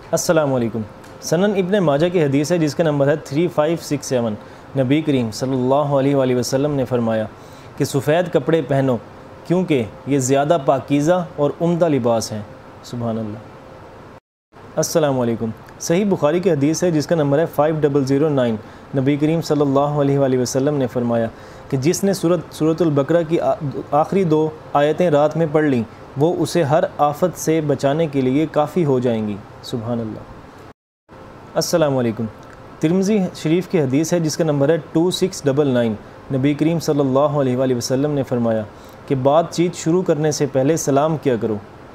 अस्सलामु अलैकुम। सनन इब्न माजा की हदीस है जिसका नंबर है 3567। नबी करीम सल्लल्लाहु अलैहि वसल्लम ने फरमाया कि सफ़ेद कपड़े पहनो क्योंकि ये ज़्यादा पाकीज़ा और उम्दा लिबास हैं। सुभान अल्लाह। अस्सलामु अलैकुम। सही बुखारी की हदीस है जिसका नंबर है 5009। नबी करीम सल्लल्लाहु अलैहि वसल्लम ने फरमाया कि जिसने सूरतुल बकरा की आखिरी 2 आयतें रात में पढ़ लीं वो उसे हर आफत से बचाने के लिए काफ़ी हो जाएंगी। सुभान अल्लाह। अस्सलामु अलैकुम। तिरमिज़ी शरीफ की हदीस है जिसका नंबर है 2699। नबी करीम सल्लल्लाहु अलैहि वसल्लम ने फरमाया कि बातचीत शुरू करने से पहले सलाम किया करो।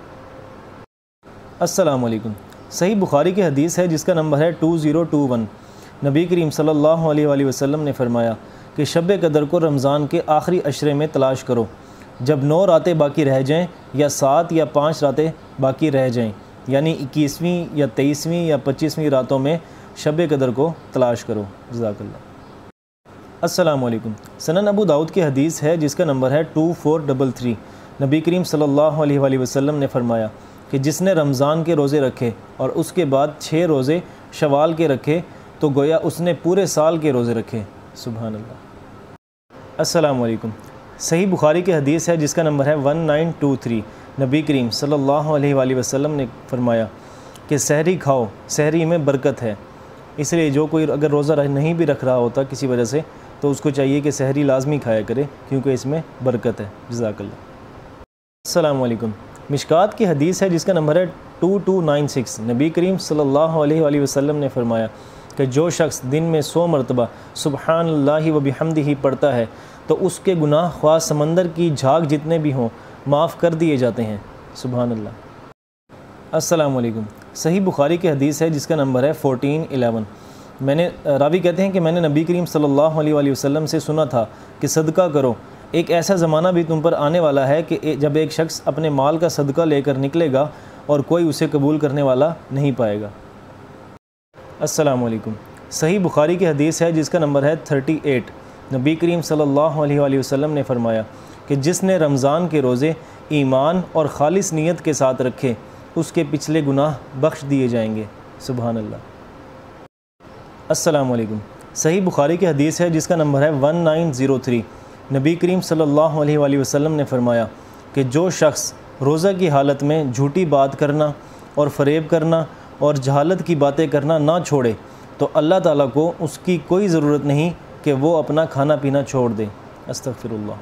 अस्सलामु अलैकुम। सही बुखारी की हदीस है जिसका नंबर है 2021। नबी करीम सल्लल्लाहु अलैहि वसल्लम ने फरमाया कि शब कदर को रमज़ान के आखिरी अशरे में तलाश करो। जब 9 रातें बाकी रह जाएं या 7 या 5 रातें बाकी रह जाएं, यानी 21वीं या 23वीं या 25वीं रातों में शब कदर को तलाश करो। जज़ाकल्लाह। अस्सलामु अलैकुम। सनन अबू दाऊद की हदीस है जिसका नंबर है 2433। नबी करीम सल्लल्लाहु अलैहि वसल्लम ने फरमाया कि जिसने रमज़ान के रोज़े रखे और उसके बाद 6 रोज़े शवाल के रखे तो गोया उसने पूरे साल के रोज़े रखे। सुभान अल्लाह। अस्सलामु अलैकुम। सही बुखारी की हदीस है जिसका नंबर है 1923। नबी करीम सल्लल्लाहु अलैहि वसल्लम ने फरमाया कि सहरी खाओ, सहरी में बरकत है। इसलिए जो कोई अगर रोज़ा नहीं भी रख रहा होता किसी वजह से तो उसको चाहिए कि सहरी लाजमी खाया करे क्योंकि इसमें बरकत है। जज़ाकल्लाह। अस्सलामु अलैकुम। मिशकात की हदीस है जिसका नंबर है 2296। नबी करीम सल्लल्लाहु अलैहि वसल्लम ने फरमाया कि जो शख्स दिन में 100 मरतबा सुब्हानल्लाहि व बिहम्दिही पढ़ता है तो उसके गुनाह ख्वाह समंदर की झाग जितने भी हों माफ़ कर दिए जाते हैं। सुभान अल्लाह। अस्सलामु अलैकुम। सही बुखारी की हदीस है जिसका नंबर है 1411। रावी कहते हैं कि मैंने नबी करीम सल्लल्लाहु अलैहि वसल्लम से सुना था कि सदका करो, एक ऐसा ज़माना भी तुम पर आने वाला है कि जब एक शख्स अपने माल का सदका लेकर निकलेगा और कोई उसे कबूल करने वाला नहीं पाएगा। अस्सलामु अलैकुम। सही बुखारी की हदीस है जिसका नंबर है 38। नबी करीम सल्लल्लाहु अलैहि वसल्लम ने फरमाया कि जिसने रमज़ान के रोज़े ईमान और खालिस नीयत के साथ रखे उसके पिछले गुनाह बख्श दिए जाएंगे। सुभान अल्लाह। अस्सलामु अलैकुम। सही बुखारी की हदीस है जिसका नंबर है 1903। नबी करीम सल्लल्लाहु अलैहि वसल्लम ने फरमाया कि जो शख्स रोज़ा की हालत में झूठी बात करना और फ़रेब करना और जहालत की बातें करना ना छोड़े तो अल्लाह ताला को उसकी कोई ज़रूरत नहीं कि वो अपना खाना पीना छोड़ दे। अस्तग़फिरुल्लाह।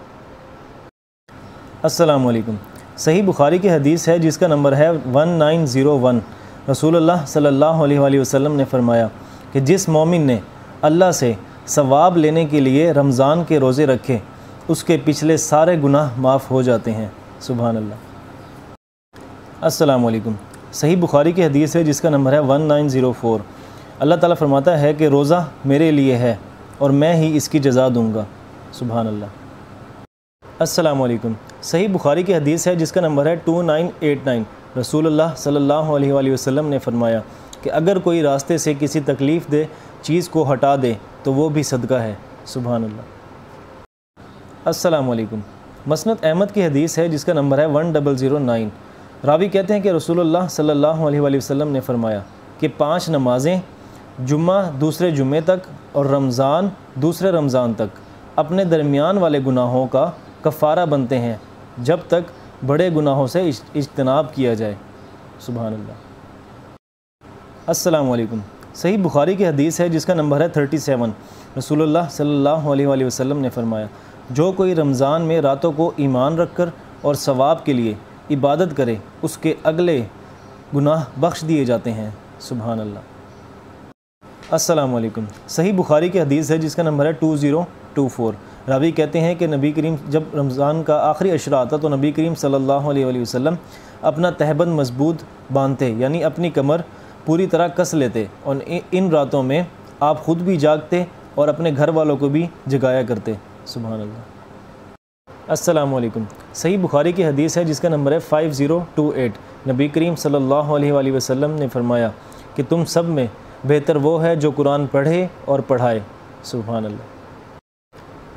अस्सलामु अलैकुम। सही बुखारी की हदीस है जिसका नंबर है 1901। रसूलुल्लाह सल्लल्लाहु अलैहि वसल्लम ने फरमाया कि जिस मोमिन ने अल्लाह से सवाब लेने के लिए रमज़ान के रोज़े रखे उसके पिछले सारे गुनाह माफ़ हो जाते हैं। सुभान अल्लाह। अस्सलामु अलैकुम। सही बुखारी की हदीस है जिसका नंबर है 1904। अल्लाह ताला फरमाता है कि रोज़ा मेरे लिए है और मैं ही इसकी जज़ा दूँगा। सुभान अल्लाह। अस्सलामु अलैकुम। सही बुखारी की हदीस है जिसका नंबर है 2989। रसूलुल्लाह सल्लल्लाहु अलैहि वसल्लम ने फरमाया कि अगर कोई रास्ते से किसी तकलीफ़ दे चीज़ को हटा दे तो वो भी सदका है। सुभान अल्लाह। अस्सलामु अलैकुम। मसनद अहमद की हदीस है जिसका नंबर है 1009। रावी कहते हैं कि रसूलुल्लाह सल्लल्लाहु अलैहि वसल्लम ने फरमाया कि 5 नमाज़ें जुम्मा दूसरे जुम्मे तक और रमज़ान दूसरे रमज़ान तक अपने दरमियान वाले गुनाहों का कफ़ारा बनते हैं जब तक बड़े गुनाहों से इज्तनाब किया जाए। सुभान अल्लाह। अस्सलामु अलैकुम। सही बुखारी की हदीस है जिसका नंबर है 37। रसूलुल्लाह सल्लल्लाहु अलैहि वसल्लम ने फरमाया जो कोई रमज़ान में रातों को ईमान रखकर और सवाब के लिए इबादत करे उसके अगले गुनाह बख्श दिए जाते हैं। सुभान अल्लाह। अस्सलामु अलैकुम। सही बुखारी की हदीस है जिसका नंबर है 2024। रावी कहते हैं कि नबी करीम जब रमज़ान का आखिरी अशरा आता तो नबी करीम सल्लल्लाहु अलैहि वसल्लम अपना तहबंद मजबूत बांधते यानी अपनी कमर पूरी तरह कस लेते और इन रातों में आप ख़ुद भी जागते और अपने घर वालों को भी जगाया करते। सुभान अल्लाह। अस्सलामु अलैकुम। सही बुखारी की हदीस है जिसका नंबर है 5028। नबी करीम सल्लल्लाहु अलैहि वसल्लम ने फरमाया कि तुम सब में बेहतर वो है जो कुरान पढ़े और पढ़ाए। सुभान अल्लाह।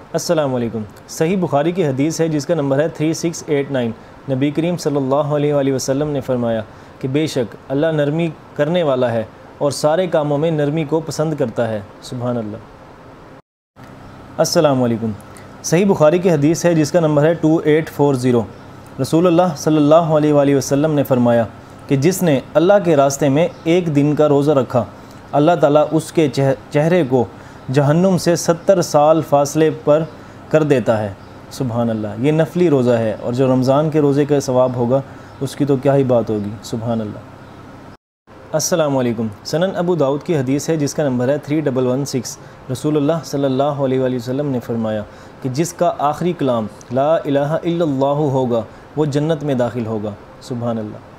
अस्सलाम वालेकुम। सही बुखारी की हदीस है जिसका नंबर है 3689। नबी करीम सल्लल्लाहु अलैहि वसल्लम ने फरमाया कि बेशक अल्लाह नरमी करने वाला है और सारे कामों में नरमी को पसंद करता है। सुभान अल्लाह। अस्सलाम वालेकुम। सही बुखारी की हदीस है जिसका नंबर है 2840। रसूलुल्लाह सल्लल्लाहु अलैहि वसल्लम ने फरमाया कि जिसने अल्लाह के रास्ते में एक दिन का रोज़ा रखा, अल्लाह ताला उसके चेहरे को जहन्नुम से 70 साल फासले पर कर देता है। सुभान अल्लाह। ये नफली रोज़ा है और जो रमज़ान के रोज़े का सवाब होगा उसकी तो क्या ही बात होगी। सुभान अल्लाह। अस्सलामु अलैकुम। सनन अबू दाऊद की हदीस है जिसका नंबर है 3116। रसूलुल्लाह सल्लल्लाहु अलैहि वसल्लम ने फरमाया कि जिसका आखिरी कलाम ला इलाहा इल्लल्लाहु होगा वो जन्नत में दाखिल होगा। सुभान अल्लाह।